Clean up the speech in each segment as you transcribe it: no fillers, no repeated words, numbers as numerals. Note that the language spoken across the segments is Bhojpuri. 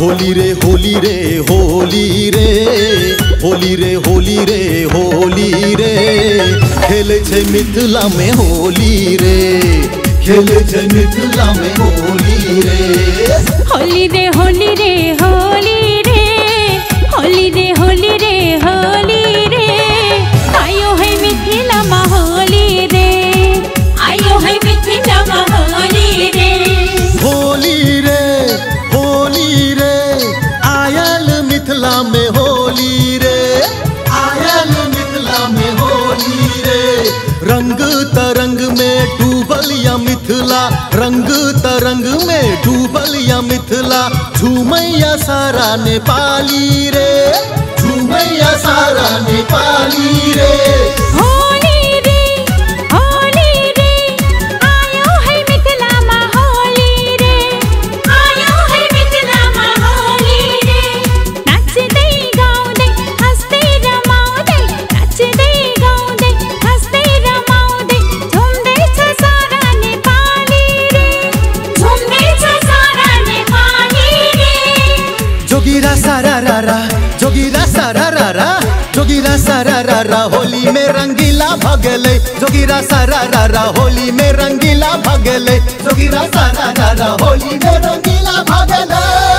होली रे होली रे होली रे होली रे होली रे होली रे खेले छे मिथिला में होली रे खेले छे मिथिला में होली रे होली रे होली रे होली रे होली रे होली रे होली रे आयो है मिथिला में होली रे आयो है मिथिला में होली रे होली रे होली रे आयल मिथिला में होली रे आयल मिथिला में होली रे रंग तरंग में डूबल या मिथिला रंग तरंग में डूबल या मिथिला झूमैया सारा नेपाली रे झूमैया सारा नेपाली रे होली रे आयो है मिथिला में होली रे आयो है मिथिला में होली रे नाच दे गाओ दे हंसते रमाओ दे नाच दे गाओ दे हंसते रमाओ दे झूम दे छ सारा नेपाली रे झूम दे छ सारा नेपाली रे जोगीरा सारा रारा जोगीरा सारा रारा जोगीरा सारा रारा होली में रंगीला भगले जोगीरा सारा रारा होली में रंगीला भगले जोगीरा सारा रारा होली में रंगीला भगले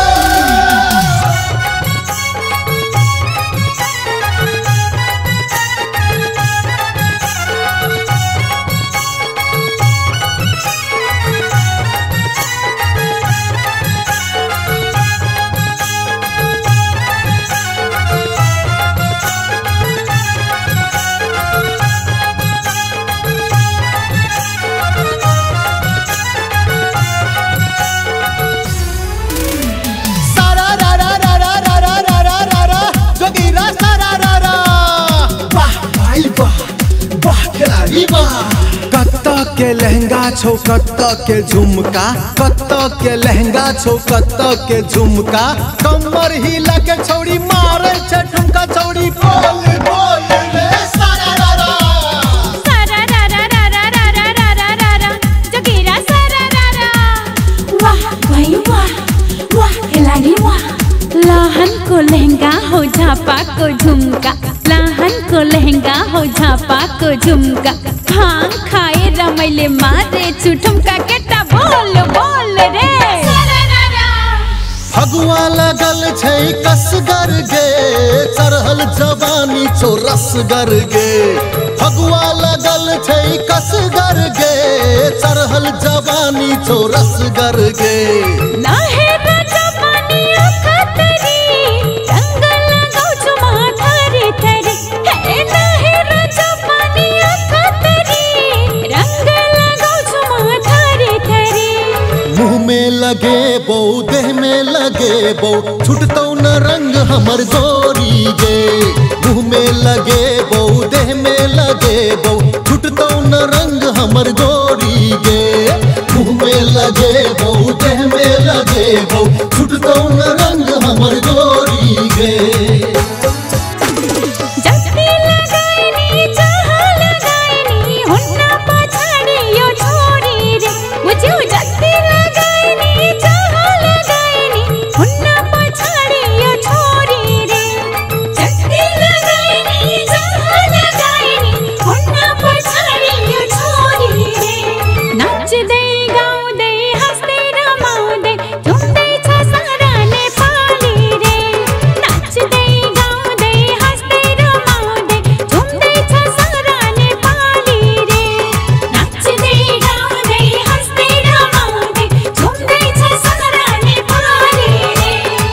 कत्ता के लहंगा छो कत्ता के झुमका कत्ता के लहंगा छो कत्ता के झुमका कमर हिला के छौड़ी मारे छे ठुमका छौड़ी बोल बोल रे सारा रारा सारा रारा रारा रारा रारा रारा जोगीरा सारा रारा वाह भाई वाह वाह खिलाड़ी वाह लाहन को लहंगा हो झापा को झुमका लाहन को लहंगा हो झापा को झुमका भांग खाए रमैले मारे ठुमका केटा बोल बोल रे फगुआ लगल छै कसगर गे चढ़ल जवानी छो रसगर गे फगुआ लगल छै कसगर गे चढ़ल जवानी छो रसगर गे नाहे राजा पानी अखतरी रंग लगाओ चुमा थारे थारे हे नाहे राजा पानी अखतरी रंग लगाओ चुमा थारे थारे मुँह में लगे बो देह में लगे बो छुटतौ न रंग हमर गोरी गे मुँह में लगे बो देह में लगे बो छुटतौ न रंग हमर गोरी गे मुँह में लगे बो देह में लगे बो छुटतौ न रंग हमर गोरी गे जत्ती लगाइनी जहाँ लगाइनी हुन्ना पछाड़ी यो छोरी रे मुझे जत्ती लगाइनी जहाँ लगाइनी हुन्ना पछाड़ी यो छोरी रे जत्ती लगाइनी जहाँ लगाइनी हुन्ना पछाड़ी यो छोरी रे नाच दे गाओ दे हंसते रमाओ दे झूम दे छ सारा नेपाली रे नाच दे गाओ दे हंसते रमाओ दे झूम दे छ सारा नेपाली रे नाच दे गाओ दे हंसते रमाओ दे झूम दे छ सारा नेपाली रे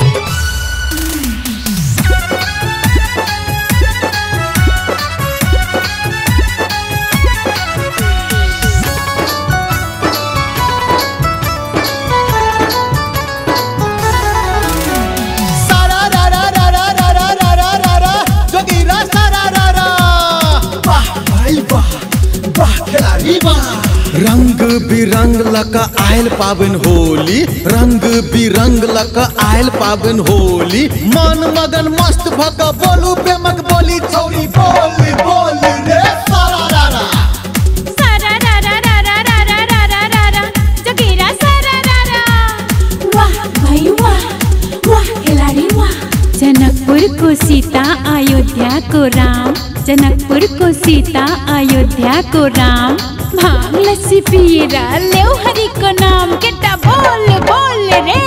सारा रारा रारा रारा रारा रारा जोगीरा सारा रारा वाह भाई वाह वाह खिलाड़ी वाह रंग बिरंग लका आयल पावन होली रंग बिरंग लका आयल पावन होली मन मगन मस्त भक बोलू प्रेमक बोली छौरी बोल बोल रे सारा रारा सारा रारा रारा रारा रारा रारा जोगीरा सारा रारा वाह भाई वाह वाह राम, जनकपुर को सीता, अयोध्या को राम। भांग लस्सी पिएरा, लेओ हरि को नाम, केटा बोल बोल रे।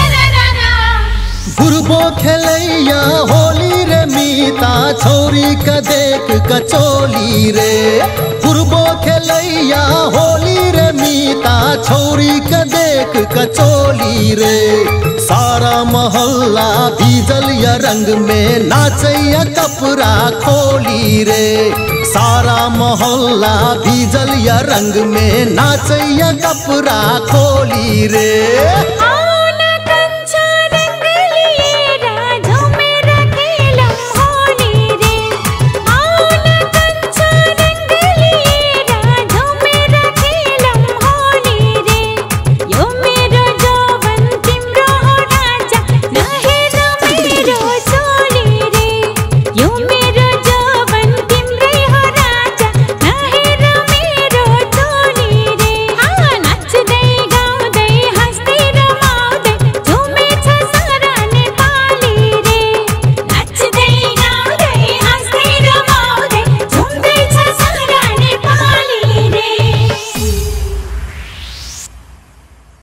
गुरबो खेलैया होली रे मीता, छोरी का देख कचोली रे। गुरबो खेलैया होली रे मीता, छोरी का देख कचोली रे। सारा मोहल्ला भीजल या रंग में, नाचैया कपड़ा खोली रे। सारा मोहल्ला भीजल या रंग में, नाचैया कपड़ा खोली रे।